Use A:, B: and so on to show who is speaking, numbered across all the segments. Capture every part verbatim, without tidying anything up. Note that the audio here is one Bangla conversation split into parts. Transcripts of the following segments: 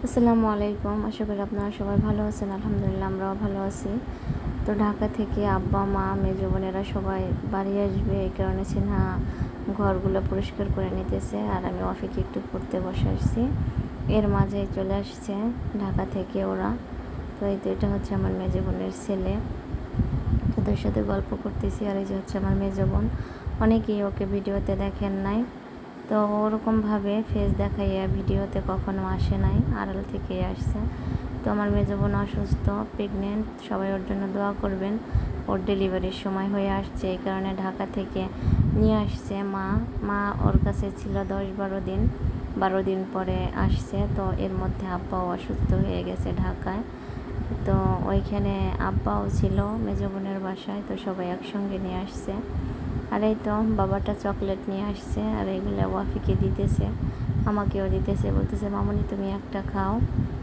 A: আসসালামু আলাইকুম। আশা করি আপনারা সবাই ভালো আছেন। আলহামদুলিল্লাহ আমরাও ভালো আছি। তো ঢাকা থেকে আব্বা মা মেজো বোনেরা সবাই বাড়ি আসবে, এই কারণে সিনহা ঘরগুলো পরিষ্কার করে নিতেছে আর আমি অফিসে একটু পড়তে বসে আসছি। এর মাঝে চলে আসছে ঢাকা থেকে ওরা। তো এই তো এটা হচ্ছে আমার মেজো বোনের ছেলে, ওদের সাথে গল্প করতেছি। আর এই যে হচ্ছে আমার মেজো বোন, অনেকেই ওকে ভিডিওতে দেখেন নাই, তো ওরকমভাবে ফেস দেখাইয়া ভিডিওতে কখনো আসে নাই, আড়াল থেকেই আসছে। তো আমার মেজো বোন অসুস্থ, প্রেগনেন্ট, সবাই ওর জন্য দোয়া করবেন। ওর ডেলিভারির সময় হয়ে আসছে, এই কারণে ঢাকা থেকে নিয়ে আসছে মা মা ওর কাছে ছিল দশ বারো দিন বারো দিন পরে আসছে। তো এর মধ্যে আব্বাও অসুস্থ হয়ে গেছে ঢাকায়। তো ওইখানে আব্বাও ছিল মেজো বোনের বাসায়, তো সবাই একসঙ্গে নিয়ে আসছে। আর এই তো বাবাটা চকলেট নিয়ে আসছে আর এইগুলো ওয়াফিকে দিতেছে, আমাকেও দিতেছে, বলতেছে মামনি তুমি একটা খাও।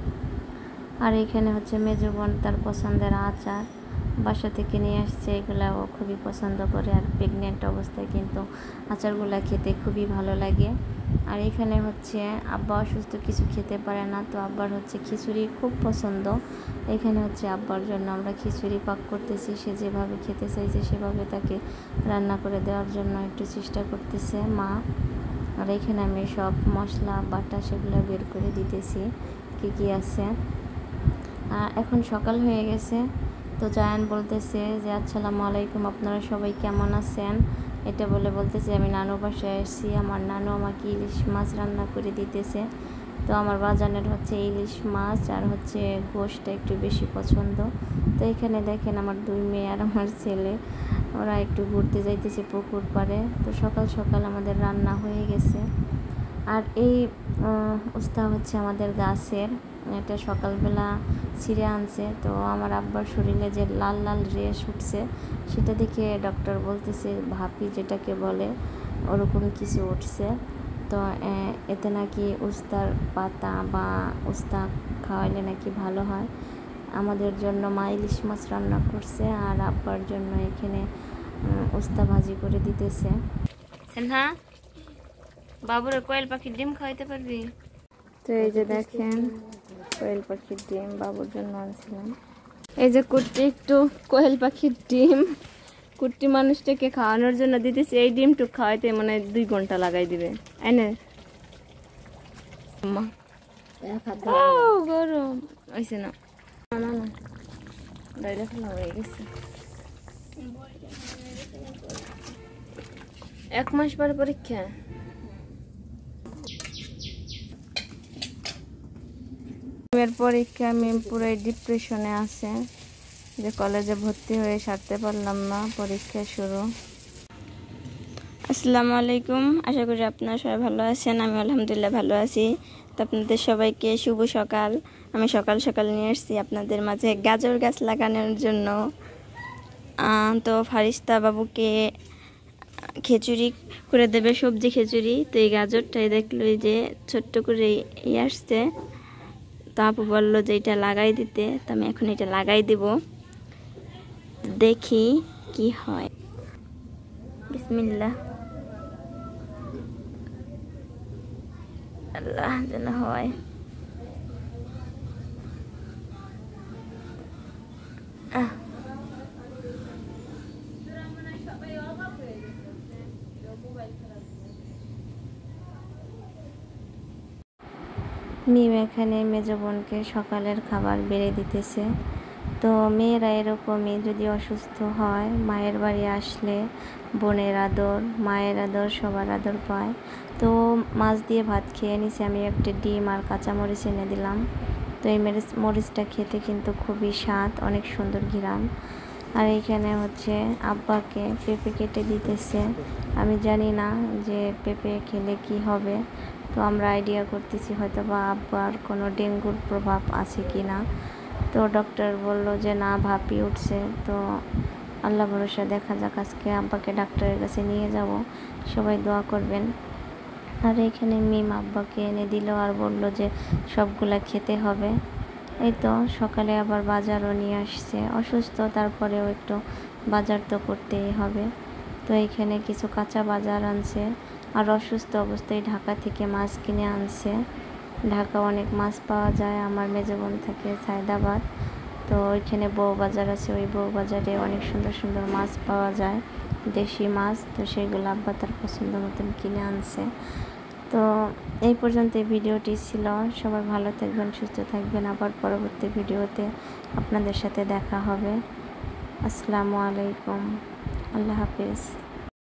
A: আর এখানে হচ্ছে মেজো বোন তার পছন্দের আচার বাসা থেকে নিয়ে আসছে, এগুলো ও খুবই পছন্দ করে। আর প্রেগনেন্ট অবস্থায় কিন্তু আচারগুলো খেতে খুবই ভালো লাগে। আর এখানে হচ্ছে আব্বা অসুস্থ, কিছু খেতে পারে না, তো আব্বার হচ্ছে খিচুড়ি খুব পছন্দ। এখানে হচ্ছে আব্বার জন্য আমরা খিচুড়ি পাক করতেছি, সে যেভাবে খেতে চাইছে সেভাবে তাকে রান্না করে দেওয়ার জন্য একটু চেষ্টা করতেছে মা। আর এখানে আমি সব মশলা বাটা সেগুলো বের করে দিতেছি কী কী আছে। এখন সকাল হয়ে গেছে, তো জায়ান বলতেছে যে আসসালামু আলাইকুম, আপনারা সবাই কেমন আছেন, এটা বলে বলতেছে আমি নানু বাসায় আসছি। আমার নানু আমাকে ইলিশ মাছ রান্না করে দিতেছে। তো আমার বাজানের হচ্ছে ইলিশ মাছ আর হচ্ছে গোশটা একটু বেশি পছন্দ। তো এখানে দেখেন আমার দুই মেয়ে আর আমার ছেলে, ওরা একটু ঘুরতে যাইতেছে পুকুর পাড়ে। তো সকাল সকাল আমাদের রান্না হয়ে গেছে। আর এই উস্তা হচ্ছে আমাদের গাছের, এটা সকালবেলা ছিঁড়ে আনছে। তো আমার আব্বার শরীরে যে লাল লাল রেশ উঠছে, সেটা দেখে ডক্টর বলতেছে ভাপি যেটাকে বলে ওরকম কিছু উঠছে। তো এতে নাকি উস্তার পাতা বা উস্তা খাওয়াইলে নাকি ভালো হয়। আমাদের জন্য মা ইলিশ মাছ রান্না করছে আর আব্বার জন্য এখানে উস্তা ভাজি করে দিতেছে। হ্যাঁ, বাবুরে কোয়েল পাখির ডিম খাওয়াইতে পারবি? তো এই যে দেখেন কোয়েল পাখির ডিম বাবুর জন্য আনছিলাম। এই যে কুট্টি একটু কোয়েল পাখির ডিম কুট্টি মানুষটাকে খাওয়ানোর জন্য দিতেছি। এই ডিমটু খাওয়াইতে মানে দুই ঘন্টা লাগাই দিবে। এনে গরম হয়েছে না, না না ডাইলে ফেলা হয়ে গেছে। এক মাস পরে পরীক্ষা। এর পরীক্ষা আমি পুরো ডিপ্রেশনে আছে যে কলেজে ভর্তি হয়ে সারতে পারলাম না, পরীক্ষা শুরু। আসসালামু আলাইকুম, আশা করি আপনারা সবাই ভালো আছেন। আমি আলহামদুলিল্লাহ ভালো আছি। তো আপনাদের সবাইকে শুভ সকাল। আমি সকাল সকাল নিয়ে এসেছি আপনাদের মাঝে গাজর গাছ লাগানোর জন্য। তো ফারিস্তা বাবুকে খিচুড়ি করে দেবে, সবজি খিচুড়ি। তো এই গাজরটাই দেখলো যে ছোট্ট করে ই আসছে, তো আপু বললো যে এটা লাগাই দিতে। তো আমি এখন এটা লাগাই দিব, দেখি কি হয়। বিসমিল্লাহ, আল্লাহ যেন হয়। মিম এখানে মেজো বোনকে সকালের খাবার বেড়ে দিতেছে। তো মেয়েরা এরকমই, যদি অসুস্থ হয় মায়ের বাড়ি আসলে বোনের আদর মায়ের আদর সবার আদর পায়। তো মাছ দিয়ে ভাত খেয়ে নিছে, আমি একটা ডিম আর কাঁচামরিচ এনে দিলাম। তো এই মরিচ মরিচটা খেতে কিন্তু খুবই স্বাদ, অনেক সুন্দর ঘ্রাণ। আর এইখানে হচ্ছে আব্বাকে পেঁপে কেটে দিতেছে। আমি জানি না যে পেঁপে খেলে কি হবে, তো আমরা আইডিয়া করতেছি হয়তো বা আব্বার কোনো ডেঙ্গুর প্রভাব আছে কি না। তো ডক্টর বলল যে না, ভাপি উঠছে। তো আল্লাহ ভরসা, দেখা যাক। আজকে আব্বাকে ডাক্তারের কাছে নিয়ে যাব, সবাই দোয়া করবেন। আর এখানে মিম আব্বাকে এনে দিল আর বলল যে সবগুলা খেতে হবে। এই তো সকালে আবার বাজারও নিয়ে আসছে, অসুস্থ তারপরেও একটু বাজার তো করতেই হবে। তো এইখানে কিছু কাঁচা বাজার আনছে আর অসুস্থ অবস্থায় ঢাকা থেকে মাছ কিনে আনছে। ঢাকা অনেক মাছ পাওয়া যায়। আমার মেজো বোন থাকে সায়দাবাদ, তো ওইখানে বউবাজার আছে, ওই বউবাজারে অনেক সুন্দর সুন্দর মাছ পাওয়া যায়, দেশি মাছ। তো সেগুলো আব্বা তার পছন্দ মতন কিনে আনছে। তো এই পর্যন্ত এই ভিডিওটি ছিল। সবাই ভালো থাকবেন, সুস্থ থাকবেন। আবার পরবর্তী ভিডিওতে আপনাদের সাথে দেখা হবে। আসসালামু আলাইকুম, আল্লাহ হাফিজ।